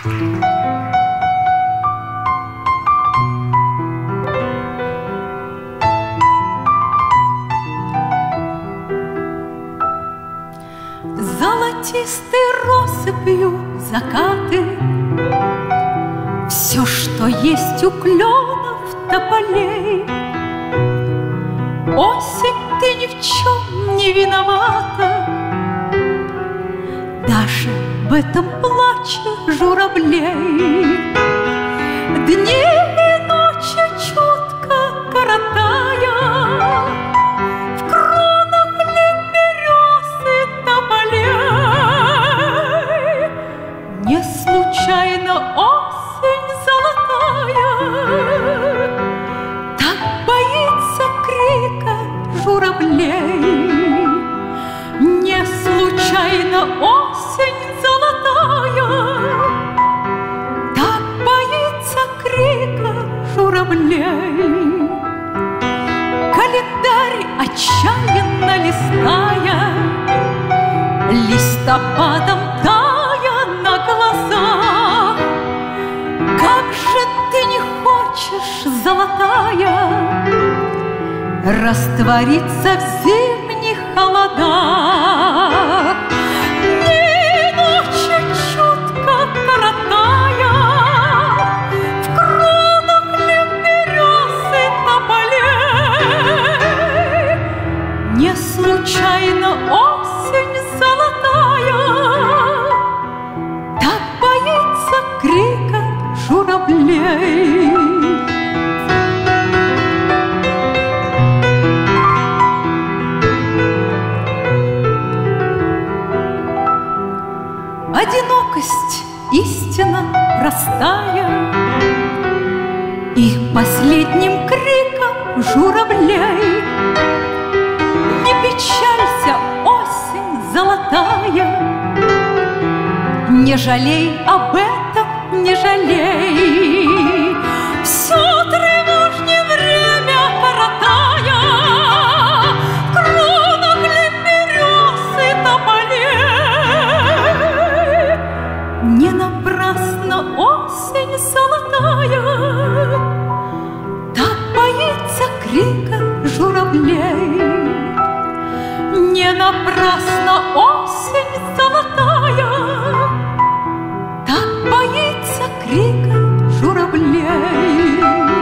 Золотистой россыпью закаты, все, что есть у кленов, тополей. Осень, ты ни в чем не виновата, даже в этом плаче журавлей. Дни и ночи чутко коротая, в кронах лип берез и тополей. Не случайно осень золотая так боится крика журавлей. Не случайно осень золотая так боится крика журавлей. Календарь отчаянно листая, листопадом тая на глазах. Как же ты не хочешь, золотая, раствориться в зимних холодах. Дни и ночи чутко коротая, в кронах лип берез и тополей. Не случайно осень золотая так боится крика журавлей. Одинокость истина простая, и последним криком журавлей. Не печалься, осень золотая, не жалей об этом, не жалей. Все тревожнее время коротая, в кронах лип берез и тополей. Не напрасно осень золотая так боится крика журавлей. Не напрасно осень золотая так боится крика журавлей.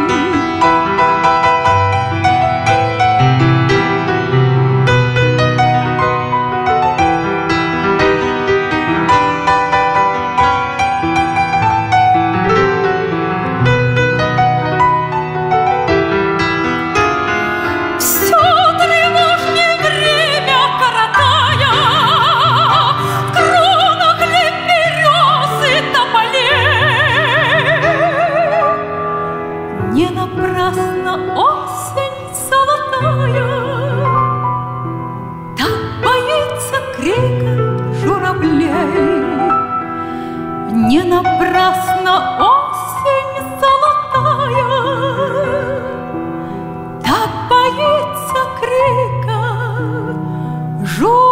Не напрасно осень золотая так боится крика журавлей. Не напрасно осень золотая так боится крика журавлей.